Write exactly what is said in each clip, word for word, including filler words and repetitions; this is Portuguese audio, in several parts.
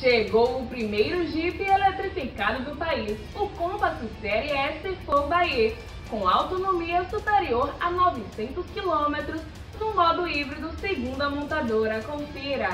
Chegou o primeiro Jeep eletrificado do país, o Compass Série S quatro Baie, com autonomia superior a novecentos quilômetros no modo híbrido segundo a montadora. Confira!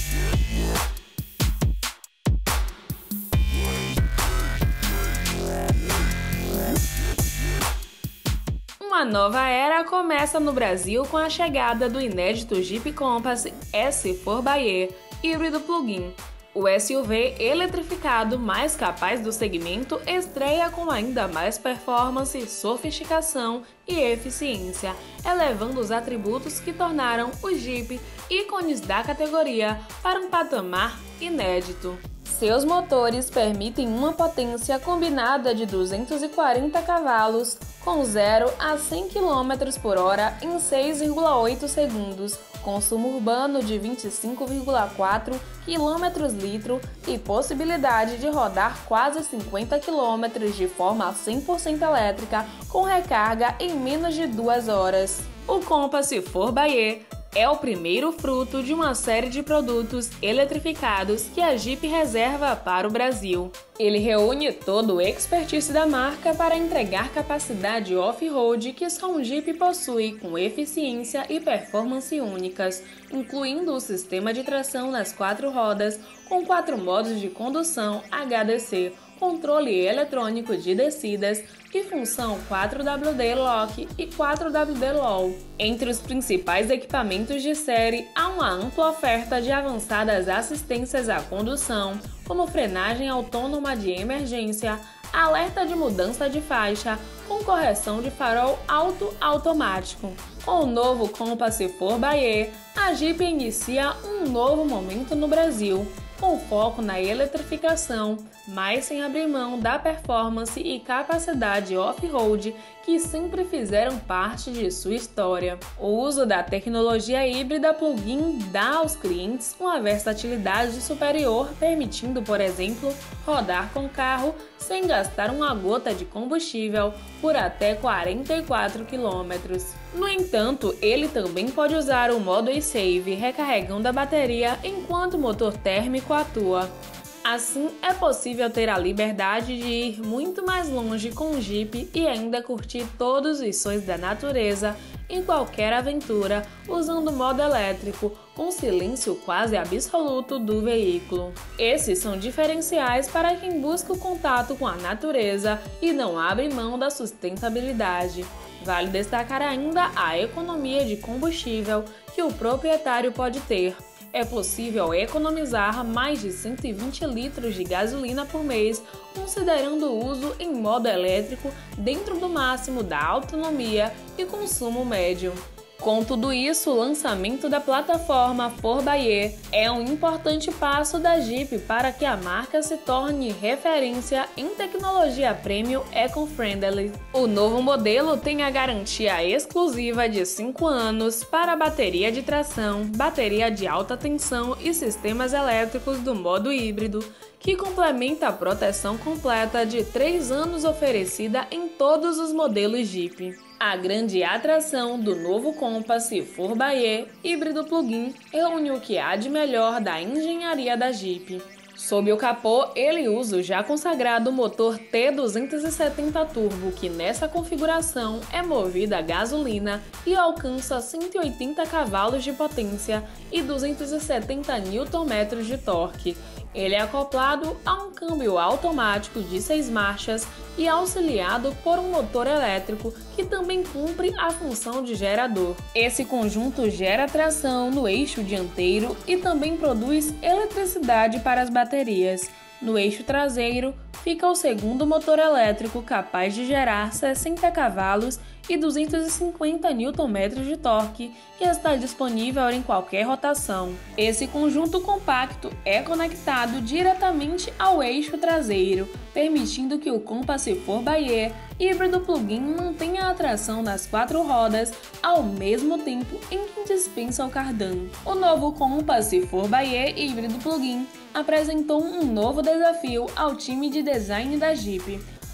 Uma nova era começa no Brasil com a chegada do inédito Jeep Compass S quatro Baie híbrido plug-in. O S U V eletrificado mais capaz do segmento estreia com ainda mais performance, sofisticação e eficiência, elevando os atributos que tornaram o Jeep ícones da categoria para um patamar inédito. Seus motores permitem uma potência combinada de duzentos e quarenta cavalos, com zero a cem quilômetros por hora em seis vírgula oito segundos, consumo urbano de vinte e cinco vírgula quatro quilômetros litro e possibilidade de rodar quase cinquenta quilômetros de forma cem por cento elétrica com recarga em menos de duas horas. O Compass quatro Baie é o primeiro fruto de uma série de produtos eletrificados que a Jeep reserva para o Brasil. Ele reúne todo o expertise da marca para entregar capacidade off-road que só um Jeep possui, com eficiência e performance únicas, incluindo o sistema de tração nas quatro rodas com quatro modos de condução H D C, controle eletrônico de descidas e função quatro W D Lock e quatro W D Low. Entre os principais equipamentos de série, há uma ampla oferta de avançadas assistências à condução, como frenagem autônoma de emergência, alerta de mudança de faixa, com correção de farol alto automático. Com o novo Compass quatro Baie, a Jeep inicia um novo momento no Brasil, com foco na eletrificação, mas sem abrir mão da performance e capacidade off-road que sempre fizeram parte de sua história. O uso da tecnologia híbrida plug-in dá aos clientes uma versatilidade superior, permitindo, por exemplo, rodar com carro sem gastar uma gota de combustível por até quarenta e quatro quilômetros. No entanto, ele também pode usar o modo e-save, recarregando a bateria enquanto o motor térmico atua. Assim, é possível ter a liberdade de ir muito mais longe com o Jeep e ainda curtir todos os sons da natureza em qualquer aventura, usando o modo elétrico, com silêncio quase absoluto do veículo. Esses são diferenciais para quem busca o contato com a natureza e não abre mão da sustentabilidade. Vale destacar ainda a economia de combustível que o proprietário pode ter. É possível economizar mais de cento e vinte litros de gasolina por mês, considerando o uso em modo elétrico dentro do máximo da autonomia e consumo médio. Com tudo isso, o lançamento da plataforma quatro Baie é um importante passo da Jeep para que a marca se torne referência em tecnologia premium eco-friendly. O novo modelo tem a garantia exclusiva de cinco anos para bateria de tração, bateria de alta tensão e sistemas elétricos do modo híbrido, que complementa a proteção completa de três anos oferecida em todos os modelos Jeep. A grande atração do novo Compass quatro Baie híbrido plug-in reúne o que há de melhor da engenharia da Jeep. Sob o capô, ele usa o já consagrado motor T duzentos e setenta Turbo, que nessa configuração é movido a gasolina e alcança cento e oitenta cavalos de potência e duzentos e setenta newton-metros de torque. Ele é acoplado a um câmbio automático de seis marchas e auxiliado por um motor elétrico que também cumpre a função de gerador. Esse conjunto gera tração no eixo dianteiro e também produz eletricidade para as baterias. No eixo traseiro fica o segundo motor elétrico, capaz de gerar sessenta cavalos e duzentos e cinquenta newton-metros de torque, que está disponível em qualquer rotação. Esse conjunto compacto é conectado diretamente ao eixo traseiro, permitindo que o Compass quatro Baie híbrido plug-in mantenha a tração das quatro rodas ao mesmo tempo em que dispensa o cardan. O novo Compass quatro Baie híbrido plug-in apresentou um novo desafio ao time de design da Jeep.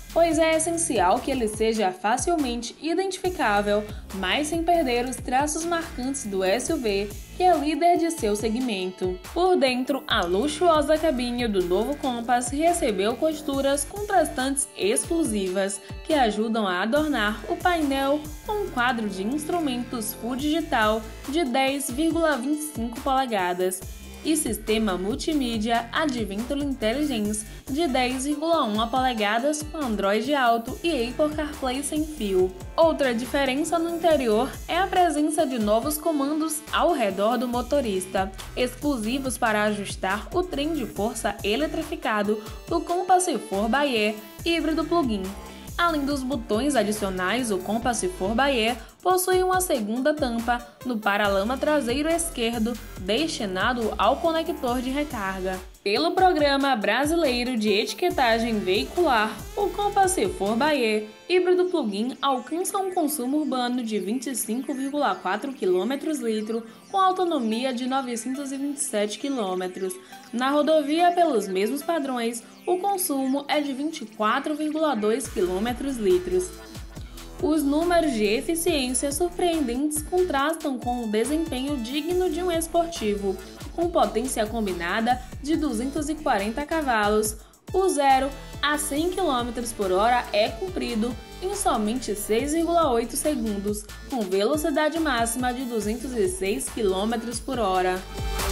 pois é essencial que ele seja facilmente identificável, mas sem perder os traços marcantes do S U V, que é líder de seu segmento. Por dentro, a luxuosa cabine do novo Compass recebeu costuras contrastantes exclusivas, que ajudam a adornar o painel com um quadro de instrumentos Full Digital de dez vírgula vinte e cinco polegadas e sistema multimídia Adventure Intelligence de dez vírgula um polegadas com Android Auto e Apple CarPlay sem fio. Outra diferença no interior é a presença de novos comandos ao redor do motorista, exclusivos para ajustar o trem de força eletrificado do Compass quatro by E híbrido plug-in. Além dos botões adicionais, o Compass quatro by E possui uma segunda tampa no paralama traseiro esquerdo, destinado ao conector de recarga. Pelo Programa Brasileiro de Etiquetagem Veicular, o Compass quatro by E híbrido plug-in alcança um consumo urbano de vinte e cinco vírgula quatro quilômetros litro, com autonomia de novecentos e vinte e sete quilômetros. Na rodovia, pelos mesmos padrões, o consumo é de vinte e quatro vírgula dois quilômetros litros. Os números de eficiência surpreendentes contrastam com o desempenho digno de um esportivo, com potência combinada de duzentos e quarenta cavalos. O zero a cem quilômetros por hora é cumprido em somente seis vírgula oito segundos, com velocidade máxima de duzentos e seis quilômetros por hora.